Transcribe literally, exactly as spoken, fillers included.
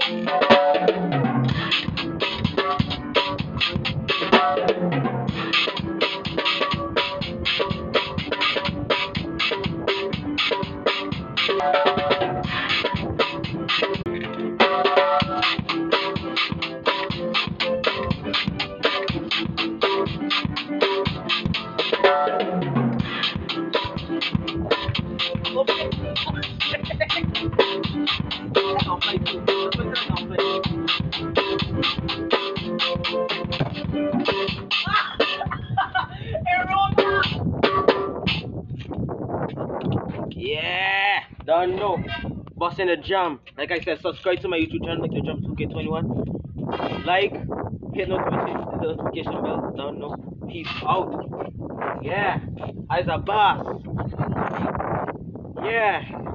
Yeah, don't know. Boss in the jam. Like I said, subscribe to my YouTube channel, make the jump two K twenty-one. Like, hit notification, the notification bell. Don't know. Peace out. Yeah, I's a boss. Yeah.